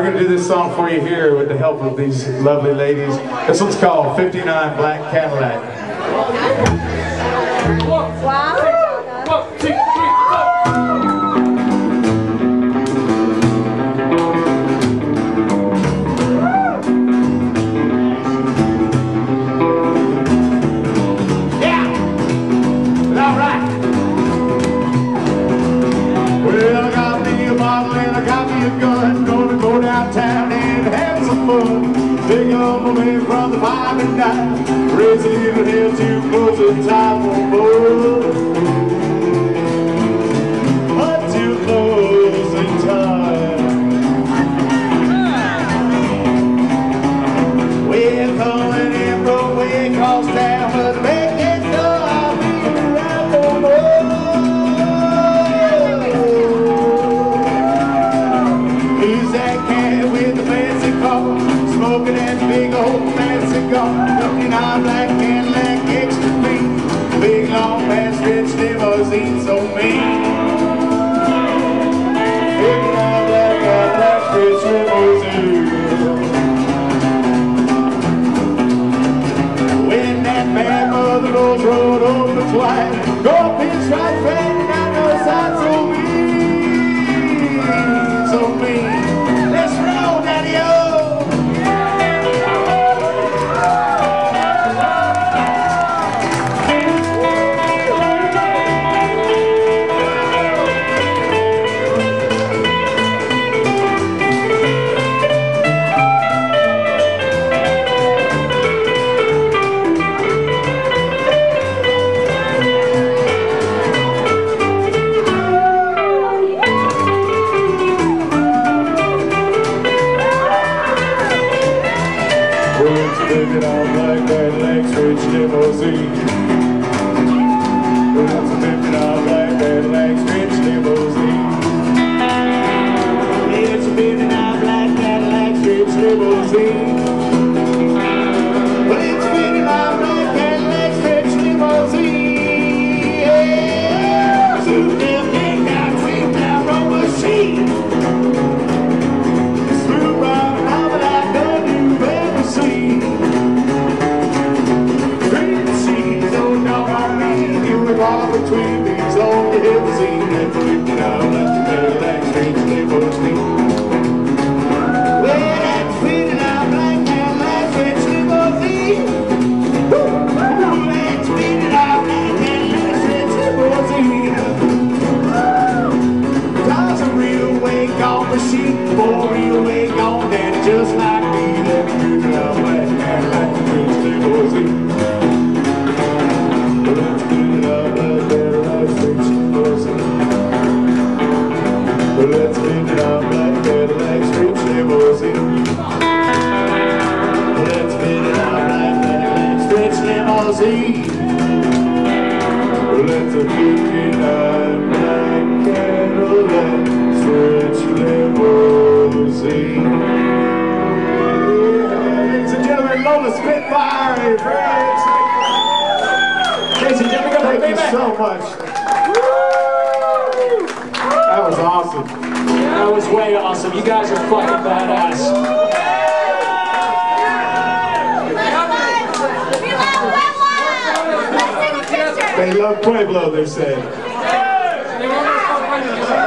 we're going to do this song for you here with the help of these lovely ladies. This one's called 59 Black Cadillac. Wow. 1, 2, 3, 4. Take on my man from the 5 and 9, raise a little hill too close to time for more. Until closing time. We're calling in Broadway across town, but make it so I'll be around for more. Who's that cat with the fancy car? Smoking that big old fat cigar, 59 black Cadillac extra clean, big long fast stretch limousine so mean. 59 black Cadillac stretch limousine. When that bad mother rolls road over the twine, go pitch right back down the side so mean, so mean. Let's roll, daddy-o. Taking out black Cadillac stretch limousine. Well, it's a 59 black Cadillac stretch limousine. It's a 59 black Cadillac stretch limousine. Well, it's a 59 black Cadillac stretch limousine. Yeah, super damn big now, sweet down from the machine. Smooth ride, how but I done you've ever seen. Walk between these old limousine and 59 black Cadillac stretch limousine. Well, that's 59 black Cadillac stretch limousine. That's 59 black Cadillac stretch limousine. Cause a real wake on machine, for a real wake on daddy, just like me. That's 59 black Cadillac stretch limousine. Let's spin it out black Cadillac stretch limousine. Let's spin it out black Cadillac stretch limousine. Let's 59 black Cadillac stretch limousine. Ladies and gentlemen, Lola Spitfire. Ladies and gentlemen, thank you so much. That was awesome. That was way awesome. You guys are fucking badass. They love Pueblo, they said.